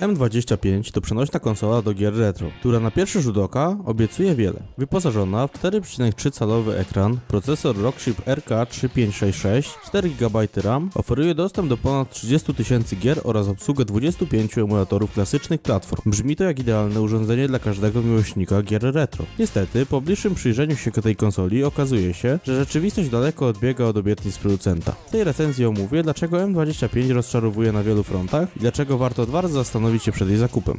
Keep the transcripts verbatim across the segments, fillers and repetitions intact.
M dwadzieścia pięć to przenośna konsola do gier retro, która na pierwszy rzut oka obiecuje wiele. Wyposażona w cztery przecinek trzy calowy ekran, procesor Rockchip R K trzy pięć sześć sześć, cztery giga RAM, oferuje dostęp do ponad trzydziestu tysięcy gier oraz obsługę dwudziestu pięciu emulatorów klasycznych platform. Brzmi to jak idealne urządzenie dla każdego miłośnika gier retro. Niestety, po bliższym przyjrzeniu się tej konsoli okazuje się, że rzeczywistość daleko odbiega od obietnic producenta. W tej recenzji omówię, dlaczego M dwadzieścia pięć rozczarowuje na wielu frontach i dlaczego warto dwa razy zastanowić się przed jej zakupem.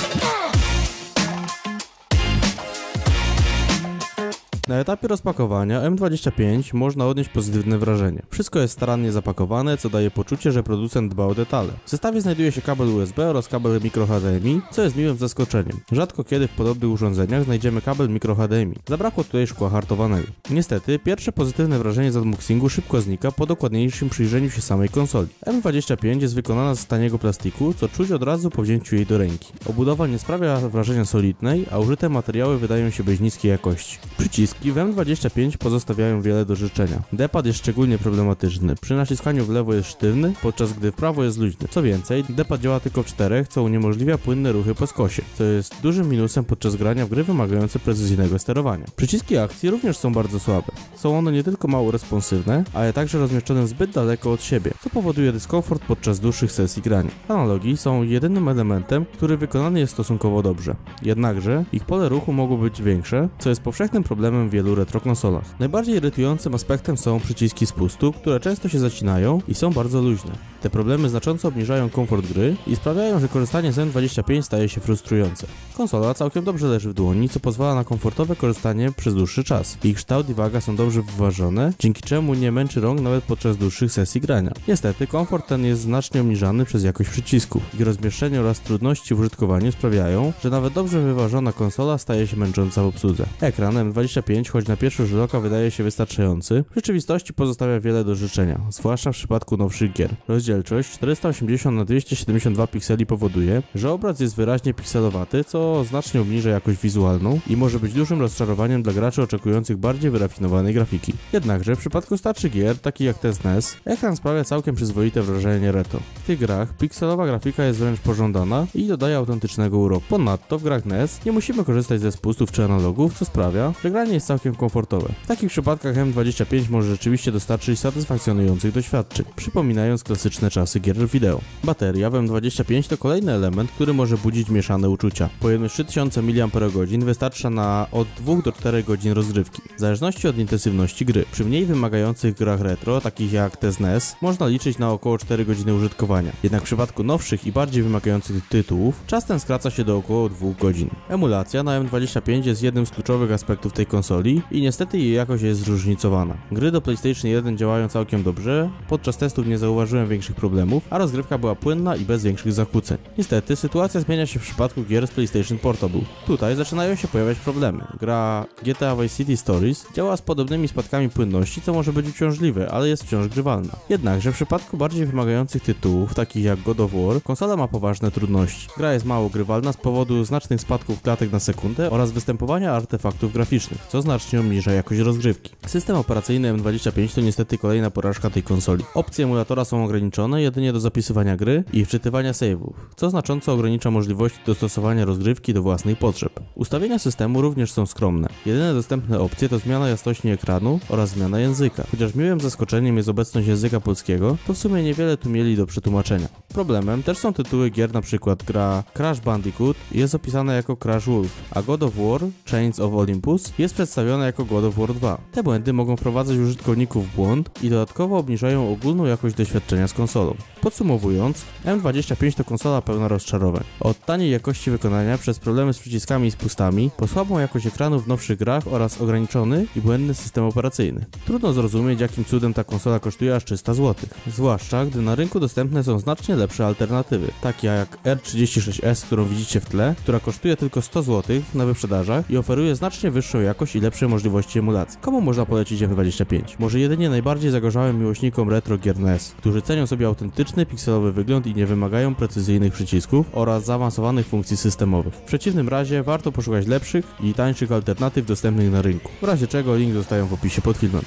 Na etapie rozpakowania M dwadzieścia pięć można odnieść pozytywne wrażenie. Wszystko jest starannie zapakowane, co daje poczucie, że producent dba o detale. W zestawie znajduje się kabel U S B oraz kabel micro H D M I, co jest miłym zaskoczeniem. Rzadko kiedy w podobnych urządzeniach znajdziemy kabel micro H D M I. Zabrakło tutaj szkła hartowanego. Niestety, pierwsze pozytywne wrażenie z unboxingu szybko znika po dokładniejszym przyjrzeniu się samej konsoli. M dwadzieścia pięć jest wykonana z taniego plastiku, co czuć od razu po wzięciu jej do ręki. Obudowa nie sprawia wrażenia solidnej, a użyte materiały wydają się być niskiej jakości. Przyciski w M dwadzieścia pięć pozostawiają wiele do życzenia. D-pad jest szczególnie problematyczny. Przy naciskaniu w lewo jest sztywny, podczas gdy w prawo jest luźny. Co więcej, D-pad działa tylko w czterech, co uniemożliwia płynne ruchy po skosie, co jest dużym minusem podczas grania w gry wymagające precyzyjnego sterowania. Przyciski akcji również są bardzo słabe. Są one nie tylko mało responsywne, ale także rozmieszczone zbyt daleko od siebie, co powoduje dyskomfort podczas dłuższych sesji grania. Analogi są jedynym elementem, który wykonany jest stosunkowo dobrze. Jednakże ich pole ruchu mogło być większe, co jest powszechnym problemem w wielu retro konsolach. Najbardziej irytującym aspektem są przyciski spustu, które często się zacinają i są bardzo luźne. Te problemy znacząco obniżają komfort gry i sprawiają, że korzystanie z M dwadzieścia pięć staje się frustrujące. Konsola całkiem dobrze leży w dłoni, co pozwala na komfortowe korzystanie przez dłuższy czas. Ich kształt i waga są dobrze wyważone, dzięki czemu nie męczy rąk nawet podczas dłuższych sesji grania. Niestety, komfort ten jest znacznie obniżany przez jakość przycisków. Ich rozmieszczenie oraz trudności w użytkowaniu sprawiają, że nawet dobrze wyważona konsola staje się męcząca w obsłudze. Ekran M dwadzieścia pięć, choć na pierwszy rzut oka wydaje się wystarczający, w rzeczywistości pozostawia wiele do życzenia, zwłaszcza w przypadku nowszych gier. Rozdzielczość czterysta osiemdziesiąt na dwieście siedemdziesiąt dwa pikseli powoduje, że obraz jest wyraźnie pikselowaty, co znacznie obniża jakość wizualną i może być dużym rozczarowaniem dla graczy oczekujących bardziej wyrafinowanej grafiki. Jednakże w przypadku starszych gier, takich jak T S N E S, ekran sprawia całkiem przyzwoite wrażenie retro. W tych grach pikselowa grafika jest wręcz pożądana i dodaje autentycznego uroku. Ponadto w grach N E S nie musimy korzystać ze spustów czy analogów, co sprawia, że granie jest całkiem komfortowe. W takich przypadkach M dwadzieścia pięć może rzeczywiście dostarczyć satysfakcjonujących doświadczeń, przypominając klasyczne czasy gier wideo. Bateria w M dwadzieścia pięć to kolejny element, który może budzić mieszane uczucia. Pojemność trzy tysiące miliampergodzin wystarcza na od dwóch do czterech godzin rozgrywki, w zależności od intensywności gry. Przy mniej wymagających grach retro, takich jak T S N E S, można liczyć na około cztery godziny użytkowania. Jednak w przypadku nowszych i bardziej wymagających tytułów, czas ten skraca się do około dwóch godzin. Emulacja na M dwadzieścia pięć jest jednym z kluczowych aspektów tej konsoli i niestety jej jakość jest zróżnicowana. Gry do PlayStation jeden działają całkiem dobrze, podczas testów nie zauważyłem większych problemów, a rozgrywka była płynna i bez większych zakłóceń. Niestety sytuacja zmienia się w przypadku gier z PlayStation Portable. Tutaj zaczynają się pojawiać problemy. Gra G T A Vice City Stories działa z podobnymi spadkami płynności, co może być uciążliwe, ale jest wciąż grywalna. Jednakże w przypadku bardziej wymagających tytułów, takich jak God of War, konsola ma poważne trudności. Gra jest mało grywalna z powodu znacznych spadków klatek na sekundę oraz występowania artefaktów graficznych, co znacznie obniża jakość rozgrywki. System operacyjny M dwadzieścia pięć to niestety kolejna porażka tej konsoli. Opcje emulatora są ograniczone jedynie do zapisywania gry i wczytywania save'ów, co znacząco ogranicza możliwości dostosowania rozgrywki do własnych potrzeb. Ustawienia systemu również są skromne. Jedyne dostępne opcje to zmiana jasności ekranu oraz zmiana języka. Chociaż miłym zaskoczeniem jest obecność języka polskiego, to w sumie niewiele tu mieli do przetłumaczenia. Problemem też są tytuły gier, np. gra Crash Bandicoot jest opisana jako Crash Wolf, a God of War Chains of Olympus jest przedstawione jako God of War dwa. Te błędy mogą wprowadzać użytkowników w błąd i dodatkowo obniżają ogólną jakość doświadczenia z konsolą. Podsumowując, M dwadzieścia pięć to konsola pełna rozczarowań. Od taniej jakości wykonania przez problemy z przyciskami i spustami, po słabą jakość ekranu w nowszych grach oraz ograniczony i błędny system operacyjny. Trudno zrozumieć, jakim cudem ta konsola kosztuje aż trzysta złotych. Zwłaszcza, gdy na rynku dostępne są znacznie lepsze alternatywy, takie jak R trzydzieści sześć S, którą widzicie w tle, która kosztuje tylko sto złotych na wyprzedażach i oferuje znacznie wyższą jakość i lepsze możliwości emulacji. Komu można polecić M dwadzieścia pięć? Może jedynie najbardziej zagorzałym miłośnikom retro gier N E S, którzy cenią sobie autentyczny, pikselowy wygląd i nie wymagają precyzyjnych przycisków oraz zaawansowanych funkcji systemowych. W przeciwnym razie warto poszukać lepszych i tańszych alternatyw dostępnych na rynku, w razie czego link zostają w opisie pod filmem.